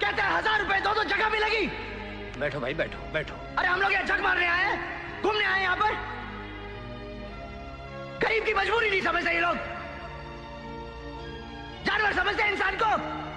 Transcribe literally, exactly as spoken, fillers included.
कहते हैं हजार रुपए दो तो जगह भी लगी। बैठो भाई, बैठो बैठो। अरे हम लोग यहाँ जग मारने आए हैं, घूमने आए हैं यहाँ पर? गरीब की मजबूरी नहीं समझते ये लोग, जानवर समझते हैं इंसान को।